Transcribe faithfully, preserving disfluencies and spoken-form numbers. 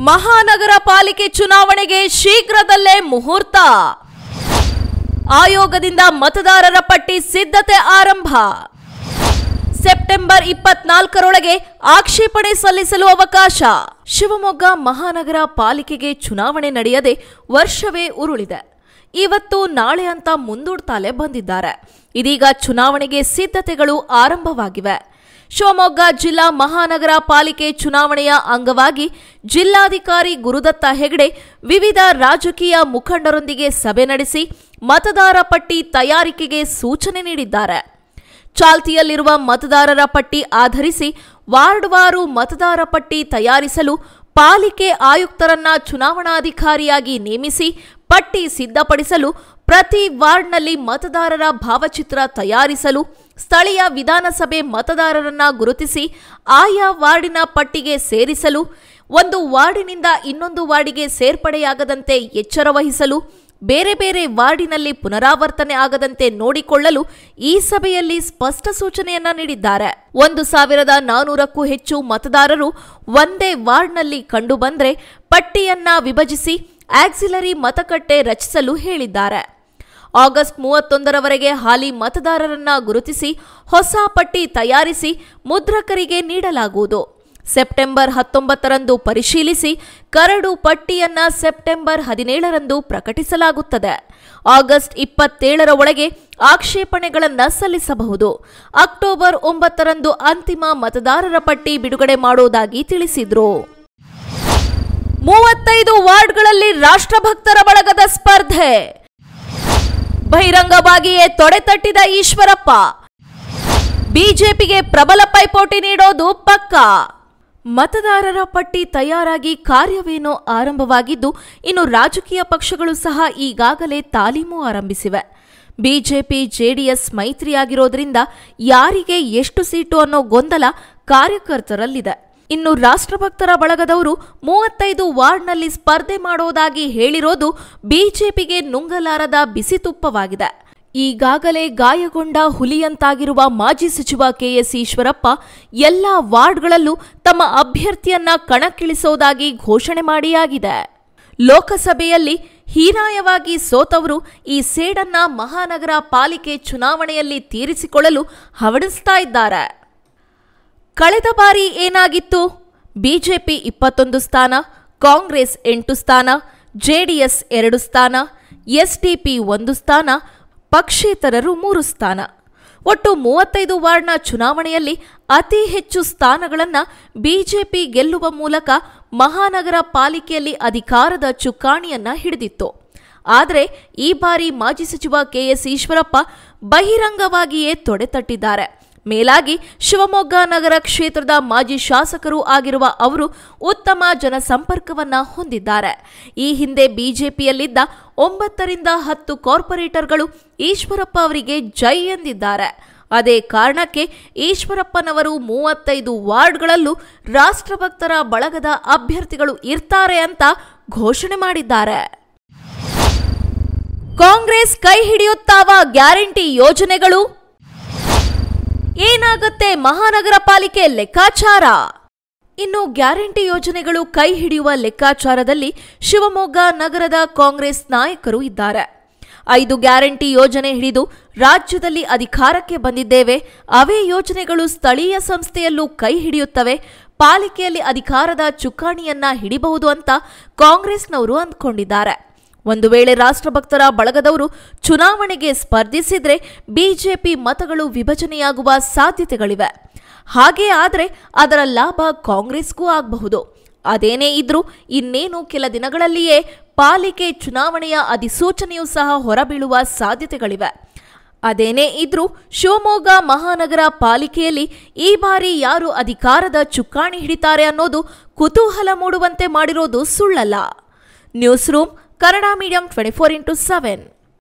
ಮಹಾನಗರ ಪಾಲಿಕೆ ಚುನಾವಣೆಗೆ ಶೀಘ್ರದಲ್ಲೇ ಮುಹೂರ್ತ. ಆಯೋಗದಿಂದ ಮತದಾರರ ಪಟ್ಟಿ ಸಿದ್ಧತೆ ಆರಂಭ. ಸೆಪ್ಟೆಂಬರ್ ಇಪ್ಪತ್ನಾಲ್ಕರೊಳಗೆ ಆಕ್ಷೇಪಣೆ ಸಲ್ಲಿಸಲು ಅವಕಾಶ. ಶಿವಮೊಗ್ಗ ಮಹಾನಗರ ಪಾಲಿಕೆಗೆ ಚುನಾವಣೆ ನಡೆಯದೆ ವರ್ಷವೇ ಉರುಳಿದೆ. ಇವತ್ತು ನಾಳೆ ಅಂತ ಮುಂದೂಡ್ತಾಲೆ ಬಂದಿದ್ದಾರೆ. ಇದೀಗ ಚುನಾವಣೆಗೆ ಸಿದ್ಧತೆಗಳು ಆರಂಭವಾಗಿವೆ. ಶಿವಮೊಗ್ಗ ಜಿಲ್ಲಾ ಮಹಾನಗರ ಪಾಲಿಕೆ ಚುನಾವಣೆಯ ಅಂಗವಾಗಿ ಜಿಲ್ಲಾಧಿಕಾರಿ ಗುರುದತ್ತ ಹೆಗಡೆ ವಿವಿಧ ರಾಜಕೀಯ ಮುಖಂಡರೊಂದಿಗೆ ಸಭೆ ನಡೆಸಿ ಮತದಾರ ಪಟ್ಟಿ ತಯಾರಿಕೆಗೆ ಸೂಚನೆ ನೀಡಿದ್ದಾರೆ. ಚಾಲ್ತಿಯಲ್ಲಿರುವ ಮತದಾರರ ಪಟ್ಟಿ ಆಧರಿಸಿ ವಾರ್ಡ್ವಾರು ಮತದಾರ ಪಟ್ಟಿ ತಯಾರಿಸಲು ಪಾಲಿಕೆ ಆಯುಕ್ತರನ್ನ ಚುನಾವಣಾಧಿಕಾರಿಯಾಗಿ ನೇಮಿಸಿ ಪಟ್ಟಿ ಸಿದ್ಧಪಡಿಸಲು, ಪ್ರತಿ ವಾರ್ಡ್ನಲ್ಲಿ ಮತದಾರರ ಭಾವಚಿತ್ರ ತಯಾರಿಸಲು, ಸ್ಥಳೀಯ ವಿಧಾನಸಭೆ ಮತದಾರರನ್ನ ಗುರುತಿಸಿ ಆಯಾ ವಾರ್ಡಿನ ಪಟ್ಟಿಗೆ ಸೇರಿಸಲು, ಒಂದು ವಾರ್ಡಿನಿಂದ ಇನ್ನೊಂದು ವಾರ್ಡಿಗೆ ಸೇರ್ಪಡೆಯಾಗದಂತೆ ಎಚ್ಚರ ವಹಿಸಲು, ಬೇರೆ ಬೇರೆ ವಾರ್ಡಿನಲ್ಲಿ ಪುನರಾವರ್ತನೆ ಆಗದಂತೆ ನೋಡಿಕೊಳ್ಳಲು ಈ ಸಭೆಯಲ್ಲಿ ಸ್ಪಷ್ಟ ಸೂಚನೆಯನ್ನ ನೀಡಿದ್ದಾರೆ. ಒಂದು ಸಾವಿರದ ನಾನೂರಕ್ಕೂ ಹೆಚ್ಚು ಮತದಾರರು ಒಂದೇ ವಾರ್ಡ್ನಲ್ಲಿ ಕಂಡುಬಂದ್ರೆ ಪಟ್ಟಿಯನ್ನ ವಿಭಜಿಸಿ ಆಕ್ಸಿಲರಿ ಮತಗಟ್ಟೆ ರಚಿಸಲು ಹೇಳಿದ್ದಾರೆ. ಆಗಸ್ಟ್ ಮೂವತ್ತೊಂದರವರೆಗೆ ಹಾಲಿ ಮತದಾರರನ್ನ ಗುರುತಿಸಿ ಹೊಸ ಪಟ್ಟಿ ತಯಾರಿಸಿ ಮುದ್ರಕರಿಗೆ ನೀಡಲಾಗುವುದು. ಸೆಪ್ಟೆಂಬರ್ ಹತ್ತೊಂಬತ್ತರಂದು ಪರಿಶೀಲಿಸಿ ಕರಡು ಪಟ್ಟಿಯನ್ನ ಸೆಪ್ಟೆಂಬರ್ ಹದಿನೇಳರಂದು ಪ್ರಕಟಿಸಲಾಗುತ್ತದೆ. ಆಗಸ್ಟ್ ಇಪ್ಪತ್ತೇಳರ ಒಳಗೆ ಆಕ್ಷೇಪಣೆಗಳನ್ನು ಸಲ್ಲಿಸಬಹುದು. ಅಕ್ಟೋಬರ್ ಒಂಬತ್ತರಂದು ಅಂತಿಮ ಮತದಾರರ ಪಟ್ಟಿ ಬಿಡುಗಡೆ ಮಾಡುವುದಾಗಿ ತಿಳಿಸಿದ್ರು. ಮೂವತ್ತೈದು ವಾರ್ಡ್ಗಳಲ್ಲಿ ರಾಷ್ಟ್ರಭಕ್ತರ ಬಳಗದ ಸ್ಪರ್ಧೆ. ಬಹಿರಂಗವಾಗಿಯೇ ತೊಡೆತಟ್ಟಿದ ಈಶ್ವರಪ್ಪ. ಬಿಜೆಪಿಗೆ ಪ್ರಬಲ ಪೈಪೋಟಿ ನೀಡೋದು ಪಕ್ಕಾ. ಮತದಾರರ ಪಟ್ಟಿ ತಯಾರಾಗಿ ಕಾರ್ಯವೇನೋ ಆರಂಭವಾಗಿದ್ದು, ಇನ್ನು ರಾಜಕೀಯ ಪಕ್ಷಗಳು ಸಹ ಈಗಾಗಲೇ ತಾಲೀಮು ಆರಂಭಿಸಿವೆ. ಬಿಜೆಪಿ ಜೆಡಿಎಸ್ ಮೈತ್ರಿಯಾಗಿರೋದ್ರಿಂದ ಯಾರಿಗೆ ಎಷ್ಟು ಸೀಟು ಅನ್ನೋ ಗೊಂದಲ ಕಾರ್ಯಕರ್ತರಲ್ಲಿದೆ. ಇನ್ನು ರಾಷ್ಟ್ರಭಕ್ತರ ಬಳಗದವರು ಮೂವತ್ತೈದು ವಾರ್ಡ್ನಲ್ಲಿ ಸ್ಪರ್ಧೆ ಮಾಡೋದಾಗಿ ಹೇಳಿರೋದು ಬಿಜೆಪಿಗೆ ನುಂಗಲಾರದ ಬಿಸಿ ತುಪ್ಪವಾಗಿದೆ. ಈಗಾಗಲೇ ಗಾಯಗೊಂಡ ಹುಲಿಯಂತಾಗಿರುವ ಮಾಜಿ ಸಚಿವ ಕೆಎಸ್ ಈಶ್ವರಪ್ಪ ಎಲ್ಲ ವಾರ್ಡ್ಗಳಲ್ಲೂ ತಮ್ಮ ಅಭ್ಯರ್ಥಿಯನ್ನ ಕಣಕ್ಕಿಳಿಸೋದಾಗಿ ಘೋಷಣೆ ಮಾಡಿಯಾಗಿದೆ. ಲೋಕಸಭೆಯಲ್ಲಿ ಹೀನಾಯವಾಗಿ ಸೋತವರು ಈ ಸೇಡನ್ನ ಮಹಾನಗರ ಪಾಲಿಕೆ ಚುನಾವಣೆಯಲ್ಲಿ ತೀರಿಸಿಕೊಳ್ಳಲು ಹವಣಿಸ್ತಾ ಇದ್ದಾರೆ. ಕಳೆದ ಬಾರಿ ಏನಾಗಿತ್ತು? ಬಿಜೆಪಿ ಇಪ್ಪತ್ತೊಂದು ಸ್ಥಾನ, ಕಾಂಗ್ರೆಸ್ ಎಂಟು ಸ್ಥಾನ, ಜೆಡಿಎಸ್ ಎರಡು ಸ್ಥಾನ, ಎಸ್ಡಿಪಿ ಒಂದು ಸ್ಥಾನ, ಪಕ್ಷೇತರರು ಮೂರು ಸ್ಥಾನ. ಒಟ್ಟು ಮೂವತ್ತೈದು ವಾರ್ಡ್ನ ಚುನಾವಣೆಯಲ್ಲಿ ಅತಿ ಹೆಚ್ಚು ಸ್ಥಾನಗಳನ್ನು ಬಿಜೆಪಿ ಗೆಲ್ಲುವ ಮೂಲಕ ಮಹಾನಗರ ಪಾಲಿಕೆಯಲ್ಲಿ ಅಧಿಕಾರದ ಚುಕ್ಕಾಣಿಯನ್ನ ಹಿಡಿದಿತ್ತು. ಆದರೆ ಈ ಬಾರಿ ಮಾಜಿ ಸಚಿವ ಕೆಎಸ್ ಈಶ್ವರಪ್ಪ ಬಹಿರಂಗವಾಗಿಯೇ ತೊಡೆತಟ್ಟಿದ್ದಾರೆ. ಮೇಲಾಗಿ ಶಿವಮೊಗ್ಗ ನಗರ ಕ್ಷೇತ್ರದ ಮಾಜಿ ಶಾಸಕರೂ ಆಗಿರುವ ಅವರು ಉತ್ತಮ ಜನಸಂಪರ್ಕವನ್ನ ಹೊಂದಿದ್ದಾರೆ. ಈ ಹಿಂದೆ ಬಿಜೆಪಿಯಲ್ಲಿದ್ದ ಒಂಬತ್ತರಿಂದ ಹತ್ತು ಕಾರ್ಪೊರೇಟರ್ಗಳು ಈಶ್ವರಪ್ಪ ಅವರಿಗೆ ಜೈ ಎಂದಿದ್ದಾರೆ. ಅದೇ ಕಾರಣಕ್ಕೆ ಈಶ್ವರಪ್ಪನವರು ಮೂವತ್ತೈದು ವಾರ್ಡ್ಗಳಲ್ಲೂ ರಾಷ್ಟ್ರಭಕ್ತರ ಬಳಗದ ಅಭ್ಯರ್ಥಿಗಳು ಇರ್ತಾರೆ ಅಂತ ಘೋಷಣೆ ಮಾಡಿದ್ದಾರೆ. ಕಾಂಗ್ರೆಸ್ ಕೈ ಹಿಡಿಯುತ್ತಾವ ಗ್ಯಾರಂಟಿ ಯೋಜನೆಗಳು? ಏನಾಗುತ್ತೆ ಮಹಾನಗರ ಪಾಲಿಕೆ ಲೆಕ್ಕಾಚಾರ? ಇನ್ನು ಗ್ಯಾರಂಟಿ ಯೋಜನೆಗಳು ಕೈ ಹಿಡಿಯುವ ಲೆಕ್ಕಾಚಾರದಲ್ಲಿ ಶಿವಮೊಗ್ಗ ನಗರದ ಕಾಂಗ್ರೆಸ್ ನಾಯಕರು ಇದ್ದಾರೆ. ಐದು ಗ್ಯಾರಂಟಿ ಯೋಜನೆ ಹಿಡಿದು ರಾಜ್ಯದಲ್ಲಿ ಅಧಿಕಾರಕ್ಕೆ ಬಂದಿದ್ದೇವೆ, ಅವೇ ಯೋಜನೆಗಳು ಸ್ಥಳೀಯ ಸಂಸ್ಥೆಯಲ್ಲೂ ಕೈ ಹಿಡಿಯುತ್ತವೆ, ಪಾಲಿಕೆಯಲ್ಲಿ ಅಧಿಕಾರದ ಚುಕ್ಕಾಣಿಯನ್ನ ಹಿಡಿಬಹುದು ಅಂತ ಕಾಂಗ್ರೆಸ್ನವರು ಅಂದ್ಕೊಂಡಿದ್ದಾರೆ. ಒಂದು ವೇಳೆ ರಾಷ್ಟ್ರಭಕ್ತರ ಬಳಗದವರು ಚುನಾವಣೆಗೆ ಸ್ಪರ್ಧಿಸಿದ್ರೆ ಬಿಜೆಪಿ ಮತಗಳು ವಿಭಜನೆಯಾಗುವ ಸಾಧ್ಯತೆಗಳಿವೆ. ಹಾಗೇ ಆದರೆ ಅದರ ಲಾಭ ಕಾಂಗ್ರೆಸ್ಗೂ ಆಗಬಹುದು. ಅದೇನೇ ಇದ್ರೂ ಇನ್ನೇನು ಕೆಲ ದಿನಗಳಲ್ಲಿಯೇ ಪಾಲಿಕೆ ಚುನಾವಣೆಯ ಅಧಿಸೂಚನೆಯೂ ಸಹ ಹೊರಬೀಳುವ ಸಾಧ್ಯತೆಗಳಿವೆ. ಅದೇನೇ ಇದ್ರೂ ಶಿವಮೊಗ್ಗ ಮಹಾನಗರ ಪಾಲಿಕೆಯಲ್ಲಿ ಈ ಬಾರಿ ಯಾರು ಅಧಿಕಾರದ ಚುಕ್ಕಾಣಿ ಹಿಡಿತಾರೆ ಅನ್ನೋದು ಕುತೂಹಲ ಮೂಡುವಂತೆ ಮಾಡಿರೋದು ಸುಳ್ಳಲ್ಲ. News room Kannada medium twenty four into seven.